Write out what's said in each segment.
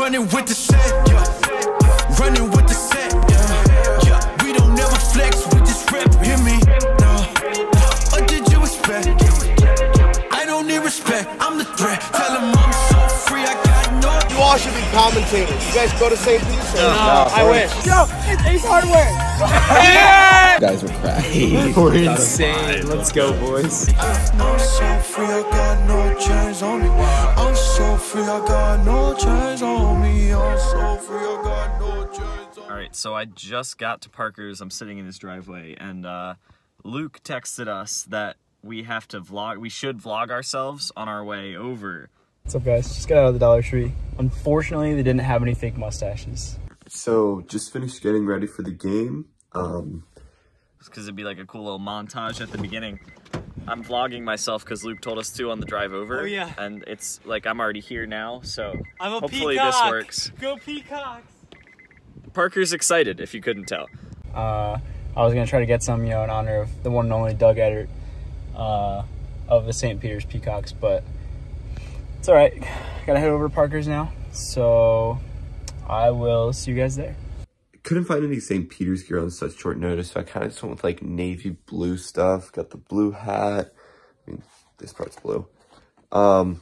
running with the set, yeah. Running with the set, yeah. Yeah, we don't never flex, we just rep, hear me? No, what did you expect? I don't need respect, I'm the threat. Tell them I'm so free, I got no. You all should be commentators. You guys go to St. Peter's? No, I wish. Yo, it's Ace Hardware. Yeah! You guys were crazy. We're insane. Let's go, boys. I'm so free, I got no chains on me. I'm so free, I got no chains on me. I'm so free, I got no chains on me. Alright, so I just got to Parker's. I'm sitting in his driveway, and Luke texted us that we have to vlog. We should vlog ourselves on our way over. What's up, guys? Just got out of the Dollar Tree. Unfortunately, they didn't have any fake mustaches. So, just finished getting ready for the game. Because it'd be like a cool little montage at the beginning. I'm vlogging myself because Luke told us to on the drive over. Oh, yeah. And it's like I'm already here now, so I'm a hopefully peacock. this works. Go Peacocks! Parker's excited, if you couldn't tell. I was gonna try to get some, in honor of the one and only Doug Eddard of the St. Peter's Peacocks, but it's all right. Gotta head over to Parker's now, so I will see you guys there. Couldn't find any St. Peter's gear on such short notice, so I kind of just went with like navy blue stuff. Got the blue hat. I mean, this part's blue. Got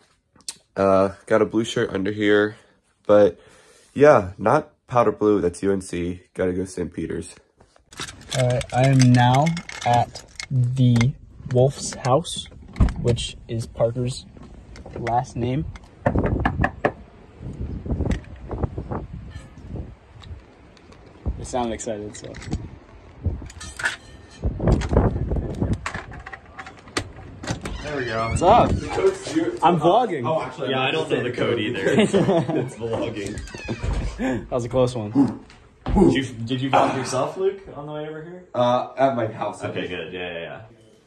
a blue shirt under here, but yeah, not powder blue. That's UNC. Gotta go St. Peter's. All right, I am now at the Wolf's house, which is Parker's last name. They sound excited, so. There we go. What's up? I'm vlogging. Oh, actually, yeah, I don't know the code either. It's vlogging. That was a close one. Did you vlog yourself, Luke, on the way over here? At my house. Okay, good. Yeah.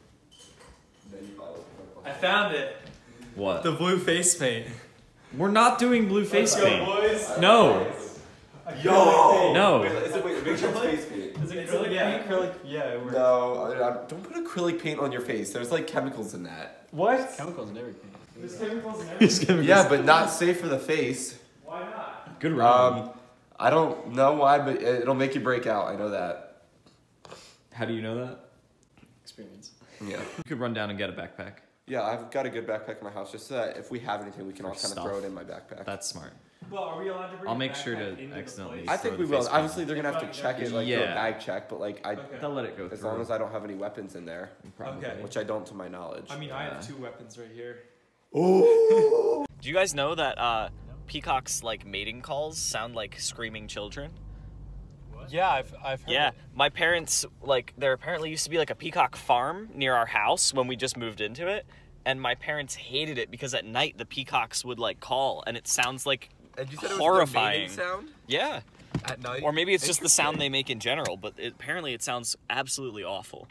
I found it. What? The blue face paint. We're not doing blue face paint. boys. No. Yo! No. Make sure it's face paint. Is it acrylic? Yeah, acrylic. Yeah, it works. No, don't put acrylic paint on your face. There's like chemicals in that. What? Chemicals and everything. There's chemicals in everything. Yeah, but not safe for the face. Why not? Good round. I don't know why, but it'll make you break out. I know that. How do you know that? Experience. Yeah. You could run down and get a backpack. Yeah, I've got a good backpack in my house, just so that if we have anything, we can all kind of Stuff. throw it in my backpack. That's smart. Well, are we allowed to bring I'll a make sure backpack to into the accidentally- place? I think throw we the will. face paint. Obviously, they're gonna have to check it, like do a Yeah. bag check, but like They'll let it go through. as long as I don't have any weapons in there, Probably. Okay. which I don't to my knowledge. I mean, I have 2 weapons right here. Oh! Do you guys know that peacocks' like mating calls sound like screaming children? Yeah, I've heard. Yeah, my parents, like, there apparently used to be like a peacock farm near our house when we just moved into it, and my parents hated it because at night the peacocks would like call, and it sounds like And you said horrifying. it was the mating sound Yeah, at night, or maybe it's just the sound they make in general, but apparently it sounds absolutely awful.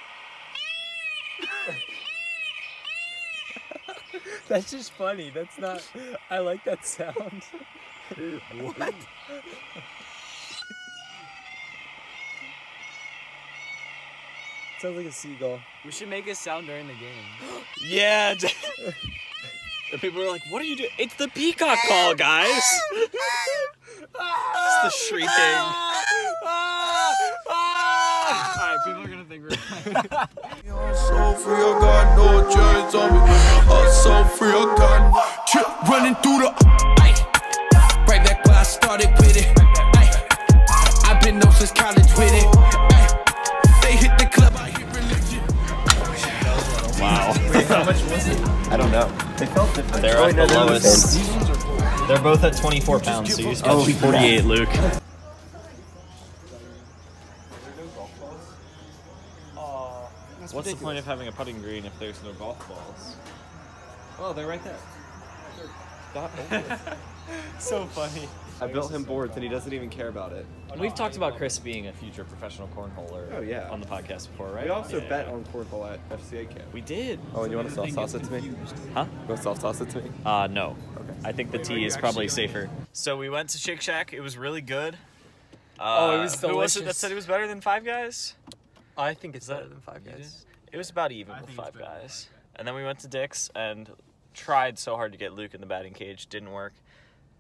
That's just funny. That's not. I like that sound. What? Sounds like a seagull. We should make a sound during the game. Yeah. The people were like, "What are you doing?" It's the peacock call, guys. It's the shrieking. Alright, people are gonna think we're I'm so free, I got no chains on me. I'm so free, I got chip running through the. Ay. Right back where I started with it. Ay. I've been known since college with it. Ay. They hit the club, I hit religion. Wow. Wait, how much was it? I don't know. They felt different. They're at the lowest. They're both at 24 pounds, so you just got 48, Luke. What's the point of having a putting green if there's no golf balls? Oh, they're right there. So funny. I built him boards and he doesn't even care about it. We've talked about Chris being a future professional cornholer Oh, yeah. on the podcast before, right? We also Yeah. bet on cornhole at FCA camp. We did. Oh, and you want to soft toss it to me? Huh? You want to soft toss it to me? No. Okay. I think the tea is probably safer. So we went to Shake Shack. It was really good. Oh, it was Who was it that delicious. said it was better than Five Guys? I think it's better than 5 Guys. It was about even with Five Guys. And then we went to Dick's and tried so hard to get Luke in the batting cage. Didn't work.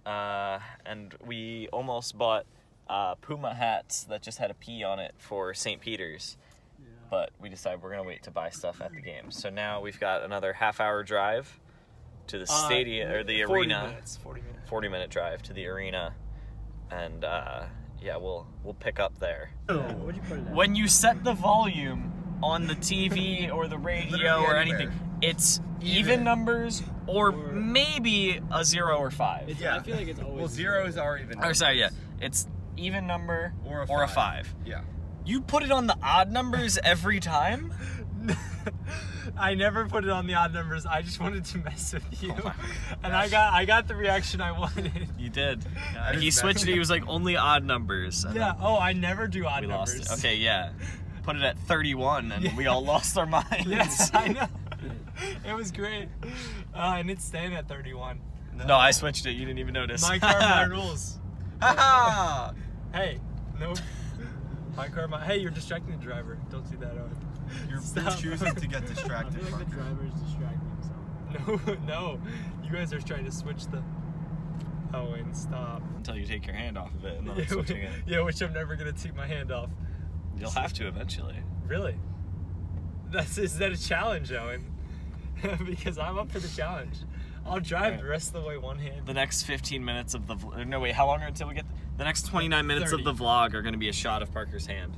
and we almost bought Puma hats that just had a P on it for St. Peter's. But we decided we're going to wait to buy stuff at the game. So now we've got another half-hour drive to the stadium, or the 40 arena. Minutes, 40 minutes. 40-minute drive to the arena. And, yeah, we'll pick up there. What'd you put it at? When you set the volume on the TV or the radio or anything, it's even numbers or maybe a 0 or 5. I feel like it's always... Well, zeros are even. Or sorry, yeah. It's even number or a 5. Yeah. You put it on the odd numbers every time? I never put it on the odd numbers. I just wanted to mess with you. Oh And I got the reaction I wanted. You did. He switched it. He was like, only odd numbers. And Yeah. Oh, I never do odd we numbers. lost it. Okay, yeah. Put it at 31 and we all lost our minds. Yes, I know. It was great. And it's staying at 31. No, I switched it. You didn't even notice. My car, my rules. Hey, no. My car, my... Hey, you're distracting the driver. Don't do that, Owen. You're choosing to get distracted. I feel like the driver is distracting himself. No. You guys are trying to switch the... Owen, stop. Until you take your hand off of it and then it's switching it. Yeah, which I'm never going to take my hand off. You'll have to eventually. Really? Is that a challenge, Owen? Because I'm up for the challenge. I'll drive the rest of the way one hand. The next 15 minutes of the... No, wait, how long until we get... The next 29 minutes 30. of the vlog are going to be a shot of Parker's hand.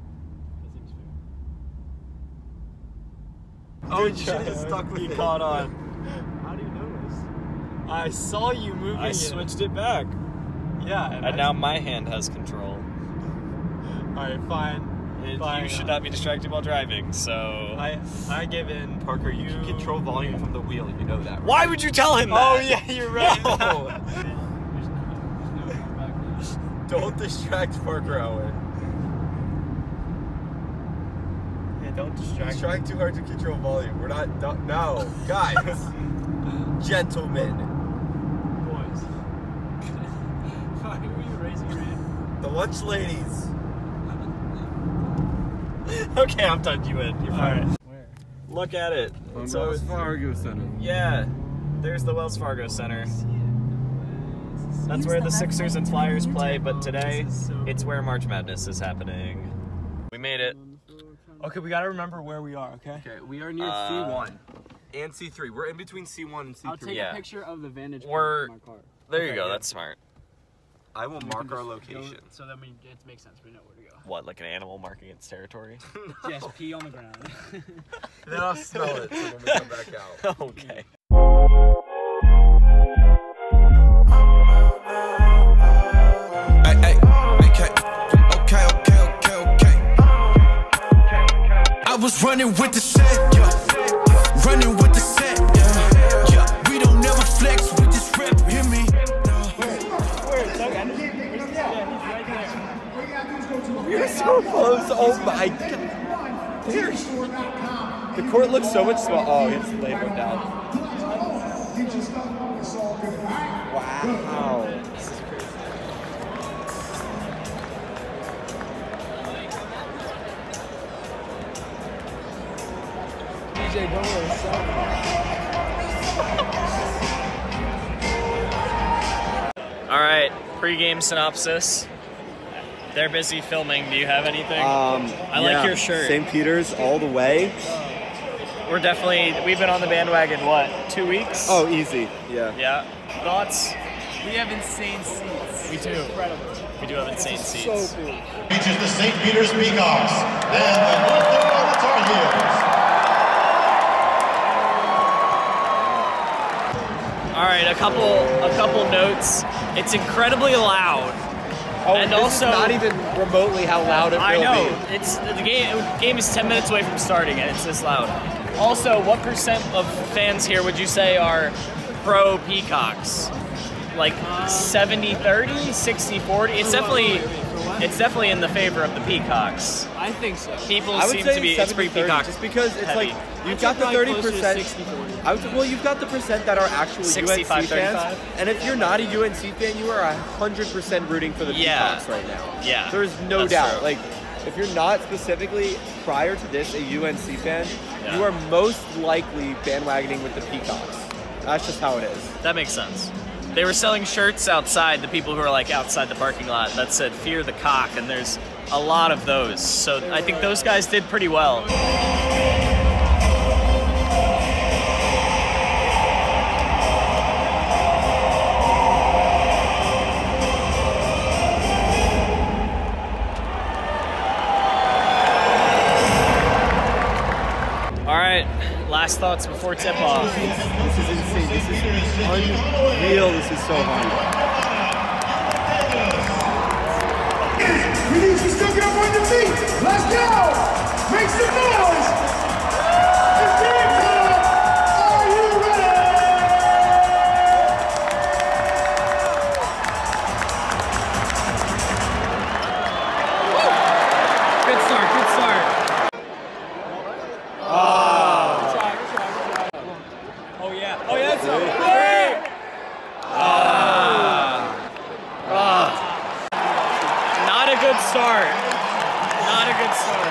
Oh, you should have stuck with You it. caught on. How do you notice? I saw you moving I it. switched it back. Yeah. And now my hand has control. Alright, fine. Fine. You should not be distracted while driving, so... I give in. Parker, you can control volume from the wheel. You know that, right? Why would you tell him that? Oh, yeah, you're right. No. Don't distract Parker, Owen. Yeah, don't distract He's trying too hard to control volume. We're not. No, guys. Gentlemen. Boys. Why were you raising your hand? The lunch ladies. Okay, I'm done. You win. You're fine. Alright. Where? Look at it. So it's Fargo Center. Yeah, there's the Wells Fargo Center. That's where the Sixers and Flyers play, but today it's where March Madness is happening. We made it. Okay, we gotta remember where we are, okay? Okay, we are near C1 and C3. We're in between C1 and C3. I'll take Yeah. a picture of the vantage We're- point of my car. There you Okay, go. yeah. That's smart. I will We mark can our just location. go- so that it makes sense. We know where to go. What, like an animal marking its territory? Yes, pee on the ground. Then I'll smell it so when we come back out. Okay. I was running with the set, yeah. Running with the set, yeah. Yeah, we don't never flex, we just rep, hear me? You're so close. Oh my god. The court looks so much smaller. Oh, it's laid one down. Wow. This is crazy. DJ, don't All right, pre-game synopsis. They're busy filming. Do you have anything? I like your shirt. St. Peter's all the way. We've been on the bandwagon, what, 2 weeks? Oh, easy. Yeah. Yeah. Thoughts? We have insane seats. We do. We do have insane seats. So cool. Features the St. Peter's Peacocks and the North Carolina Tar Heels. All right, a couple notes. It's incredibly loud. Oh, And this also- is not even remotely how loud it will I know. be. It's the game is 10 minutes away from starting and it's this loud. Also, what percent of fans here would you say are pro Peacocks? Like 70-30, 60-40? It's definitely in the favor of the Peacocks. I think so. People I would seem say to be it's pretty 70-30, Peacock just because it's heavy. like you've got the 30%. 60-40. Well, you've got the percent that are actual 65, UNC fans, 35. and if you're not a UNC fan, you are 100% rooting for the Yeah. Peacocks right now. Yeah, There's no that's doubt. true. Like, if you're not specifically prior to this a UNC fan, Yeah. you are most likely bandwagoning with the Peacocks. That's just how it is. That makes sense. they were selling shirts outside, the people who are like outside the parking lot, that said "Fear the Cock," and there's a lot of those. So I think those guys did pretty well. Last thoughts before tip-off. This is insane. This is unreal. This is so hard. We need you to still get up on your feet. Let's go. Make some noise. It's game time. Are you ready? Good start, good start. Not a good start. Not a good start.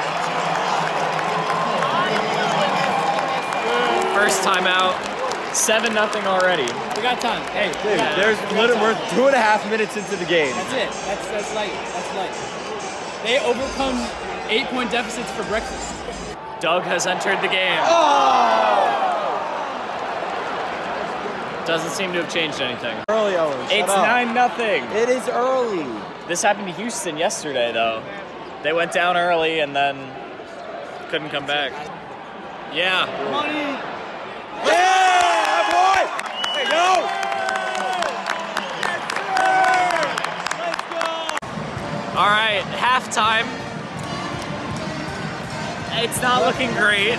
First timeout. 7-0 already. We got time. Hey, Dude, there's literally, we're 2.5 minutes into the game. that's it. That's light. That's light. They overcome 8-point deficits for breakfast. Doug has entered the game. Doesn't seem to have changed anything. Early, Owen. It's 9-0. It is early. This happened to Houston yesterday, though. They went down early and then couldn't come back. Yeah. Money. Yeah, boy! Hey, go! All right, halftime. It's not looking great.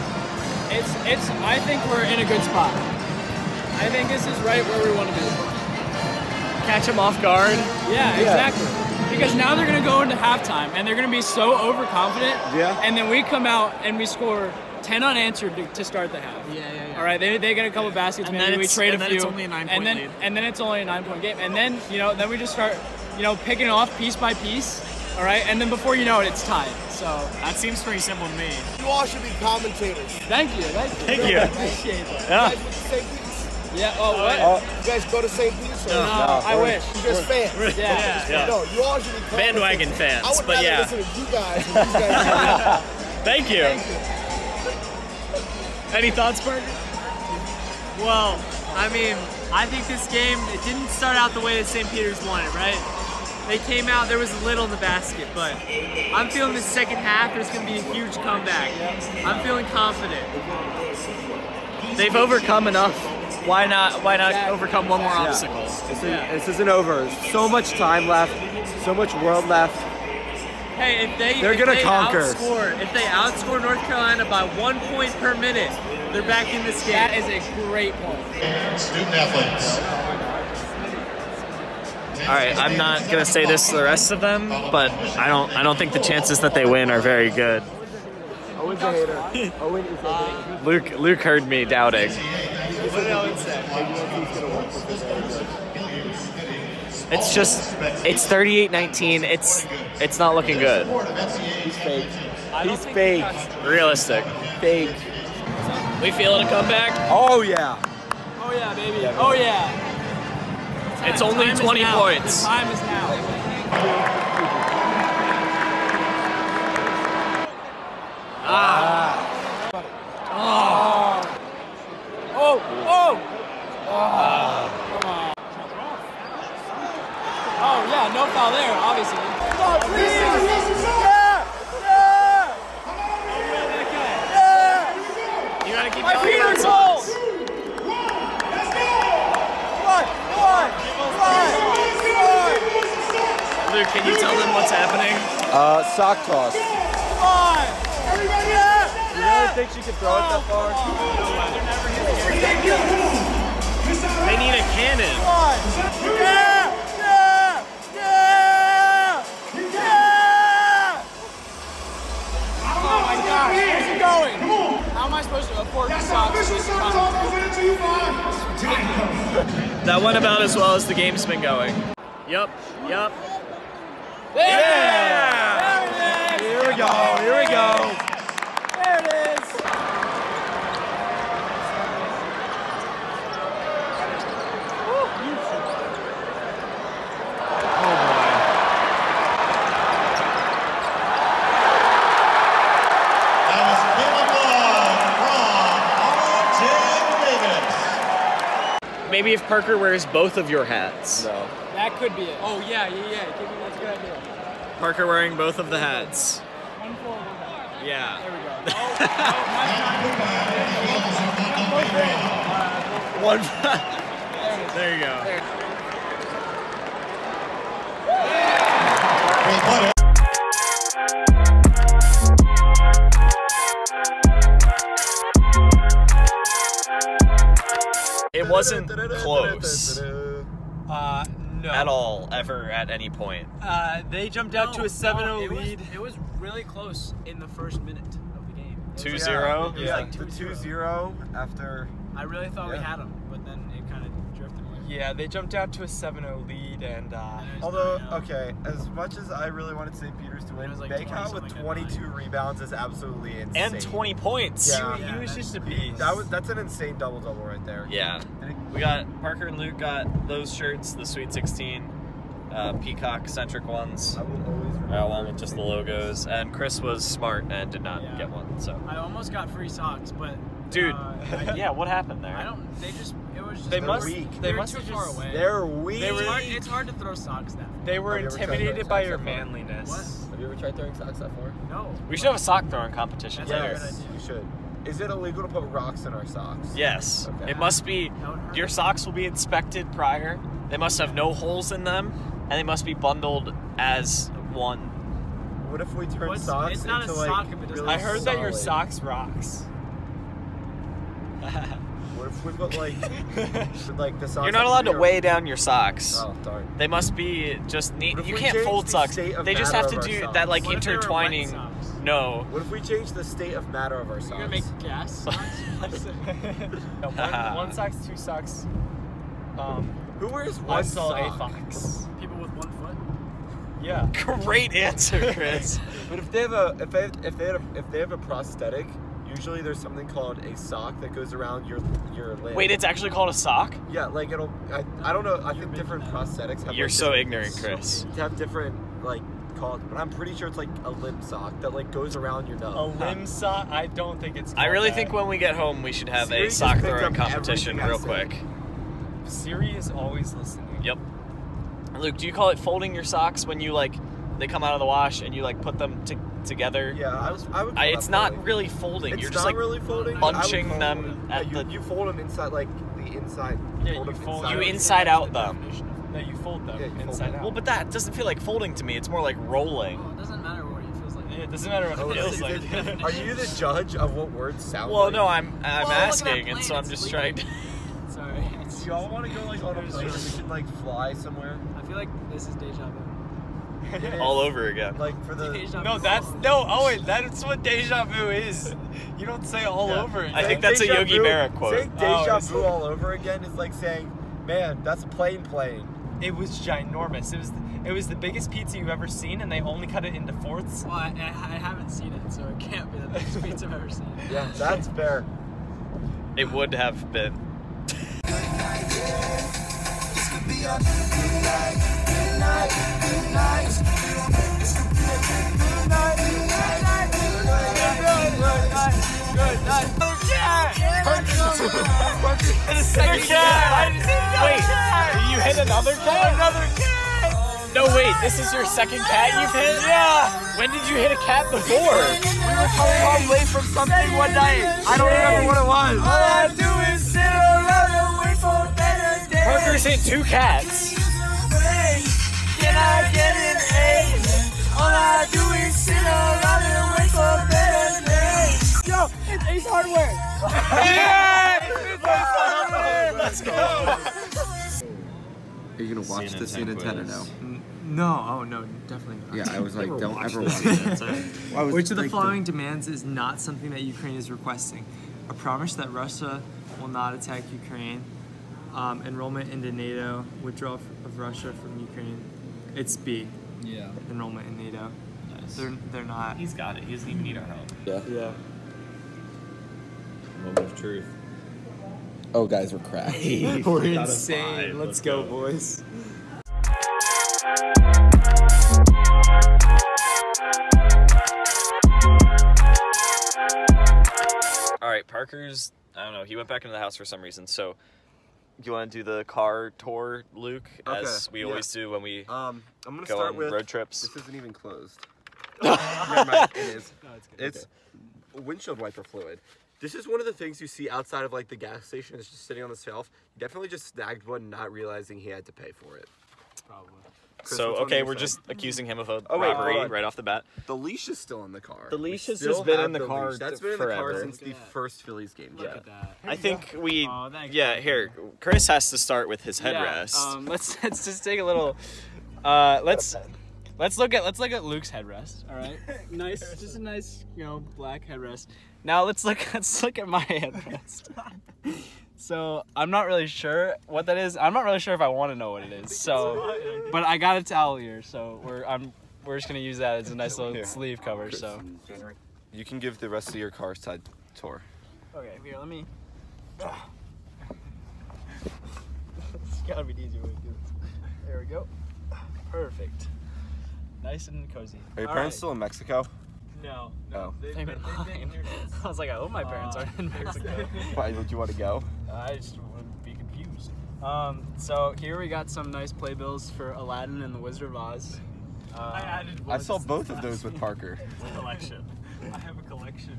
I think we're in a good spot. I think this is right where we want to be. Catch them off guard. Yeah, exactly. Because now they're going to go into halftime and they're going to be so overconfident. Yeah. And then we come out and we score 10 unanswered to start the half. Yeah. All right, they get a couple baskets, And maybe then we it's- trade and a then few. it's only a 9-point lead. And then it's only a 9-point game. And then, then we just start, picking off piece by piece. All right, and then before you know it, it's tied. So That seems pretty simple to me. You all should be commentators. thank you. Thank you. Appreciate that. Yeah. You guys went to St. Peter's? Yeah, oh, what? You guys go to St. Peter's? No, I wish. You're just fans. Yeah. No, you all should be commentators. Bandwagon fans, I would but rather yeah. listen to you guys than these guys. Thank you. Any thoughts, Parker? Well, I mean, I think this game, it didn't start out the way that St. Peter's wanted, right? They came out, there was a little in the basket, but I'm feeling the second half, there's going to be a huge comeback. I'm feeling confident. They've overcome enough. Why not overcome one more obstacle? This isn't over. So much time left. So much world left. Hey, They're gonna conquer. If they outscore North Carolina by 1 point per minute, they're back in this game. That is a great point. Student athletes. All right, I'm not gonna say this to the rest of them, but I don't think the chances that they win are very good. Owen's a hater. Owen is a hater. Luke heard me doubting. What did Owen say? It's 38-19. It's not looking good. He's fake. He's fake. Realistic. Fake. We feeling a comeback? Oh, yeah. Oh, yeah, baby. Oh, yeah. It's only Time is 20 now. points. The time is now. Oh, yeah, no foul there, obviously. You gotta keep My going. feet are That's cold. Luke, can you tell them what's happening? Sock toss. You really think she could throw it that far? They need a cannon. Oh my gosh, where's he going? How am I supposed to afford the socks? That went about as well as the game's been going. Yup. Yeah! Here we go. Here we go. There it is! maybe if Parker wears both of your hats. No. That could be it. Oh yeah. Give me that's a good idea. Parker wearing both of the hats. One full, one back. Yeah. There we go. One. There you go. It wasn't close No. at all, ever, at any point. They jumped out to a 7-0 it lead. it was really close in the first minute of the game. 2-0? Yeah, like the 2-0 after. I really thought we had them, but then it kind of drifted away. Yeah, they jumped out to a 7-0 lead, and Although, okay, as much as I really wanted St. Peter's to win, was like Baycott 20 with something 22 rebounds is absolutely insane. And 20 points. Yeah. he was just a beast. That's an insane double-double right there. Yeah. We got, Parker and Luke got those shirts, the Sweet 16, peacock-centric ones. I will always remember. One with just the logos. And Chris was smart and did not get one, so. I almost got free socks, but Dude, yeah, what happened there? I don't. They just. It was just. They They're must. weak. They were must too have far just. away. They're weak. It's hard to throw socks that. They were Have you ever tried intimidated throwing by socks your that far? manliness. What? Have you ever tried throwing socks that far? No. We should have a sock throwing competition. That's a later. good idea. You should. Is it illegal to put rocks in our socks? Yes. Okay. It must be. That would hurt. Your socks will be inspected prior. They must have no holes in them, and they must be bundled as one. What if we turn What's- socks it's not into a like sock if it doesn't really I heard that your solid? socks rocks. What if we put like the socks? You're not allowed to weigh down your socks. Oh darn. They must be just neat. What if You we can't change fold the socks. state of They just have matter to of our do socks? that, like What if they were wet intertwining. socks? No. What if we change the state of matter of our socks? You're gonna make gas socks? No, one socks, two socks. Who wears I one saw a sock? fox. People with 1 foot. Yeah. Great answer, Chris. But if they have a prosthetic, usually there's something called a sock that goes around your limb. Wait, it's actually called a sock? Yeah, like it'll. I don't know. I think different prosthetics have. You're like, so different- ignorant, Chris. Have different like called, but I'm pretty sure it's like a limb sock that like goes around your A nose. limb sock? I don't think it's. I called really that. think when we get home, we should have Siri a just sock picked throwing up competition everything I real said. quick. Siri is always listening. Yep. Luke, do you call it folding your socks when you like they come out of the wash and you like put them together? Yeah, I would. Call It's that not folding. really folding. It's You're just not like really folding. but I would bunching call them it- at yeah, the. you fold them inside, like the inside. Yeah, fold you them fold- You Sorry. inside out them. No, you fold them Yeah, you fold inside them. out. Well, but that doesn't feel like folding to me. It's more like rolling. Oh, it doesn't matter what it feels like. Yeah, it doesn't matter what Oh, it feels is like. it- Are you the judge of what words sound Well, like? no, I'm Well, look at asking, that and so plane, I'm it's just legal. trying to. Sorry. Do y'all want to go like on a plane? We should like fly somewhere. I feel like this is deja vu. It is, All over again. Like for the. Deja No, vu. that's no. Oh wait, that's what deja vu is. You don't say all Yeah. over it. I think that's a Deja Yogi vu- Berra quote. Saying deja Oh, is vu it? all over again is like saying, "Man, that's a plane plane." It was ginormous. It was the biggest pizza you've ever seen, and they only cut it into fourths. Well, I haven't seen it, so it can't be the biggest pizza I've ever seen. Yeah, that's fair. It would have been. Wait, you hit another cat? Another cat! No, wait, this is your second cat you've hit? Yeah! When did you hit a cat before? We were coming home late from something one night. I don't remember what it was. All I do is sit around and wait for better days. Parker's hit 2 cats. Can I get an A? All I do is sit around and wait for better days. Yo, it's Ace Hardware. Let's go. Are you gonna watch the CNN 10 or no? No, oh no, definitely not. Yeah, I was like, don't ever watch it. Which of the following demands is not something that Ukraine is requesting? A promise that Russia will not attack Ukraine, enrollment into NATO, withdrawal of Russia from Ukraine. It's B. Yeah. Enrollment in NATO. Nice. They're not. He's got it. He doesn't even need our help. Yeah. Moment of truth. Oh, guys, we're cracked. We're insane. Let's go, boys. All right, Parker's, I don't know, he went back into the house for some reason. So you want to do the car tour, Luke, as we always do when we I'm gonna go start on with road trips? This isn't even closed. Never mind, it is. No, it's good. It's windshield wiper fluid. This is one of the things you see outside of like the gas station. It's just sitting on the shelf. He definitely just snagged one, not realizing he had to pay for it. Probably. Chris, So, what's on okay, your we're side? just accusing him of a Oh, wait, robbery hold on. right off the bat. The leash is still in the car. The leash We has still just been have in the car leash. That's been in the car forever. since the first Phillies game. Look at that. I think we, Oh, thanks. yeah, here, Chris has to start with his headrest. Yeah, let's just take a little. Let's look at Luke's headrest. All right, nice, just a nice, black headrest. Now let's look at my headrest. So I'm not really sure what that is. I'm not really sure if I want to know what it is. So, but I got a towel here, so we're just gonna use that as a nice little sleeve cover. So You can give the rest of your car side tour. okay, here let me. It's gotta be an easier way to do this. There we go. Perfect. Nice and cozy. Are your All parents right. still in Mexico? No. Oh. They've been I was like, I hope my parents aren't in Mexico. Why would you want to go? I just would be confused. So here we got some nice playbills for Aladdin and the Wizard of Oz. I added I saw both of those with Parker. collection. I have a collection.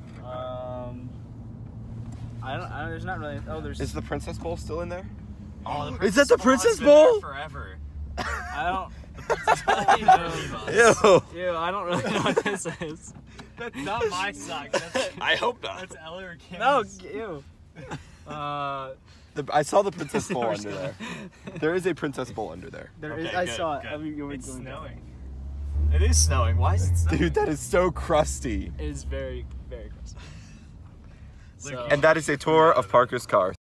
I don't. There's not really. Oh, there's. Is the Princess Bowl still in there? Oh, Is that the Princess Bowl? Forever. I don't. Ew. Ew, I don't really know what this is. That's not my sock. I hope not. That's Ella or Kim's. No, ew. I saw the Princess Bowl under there. There is a Princess Bowl under there. There is. Okay, I good, saw it. good. I mean, It's snowing. It is snowing. Why is it snowing? Dude, that is so crusty. It is very, very gross. So, And that is a tour of Parker's car.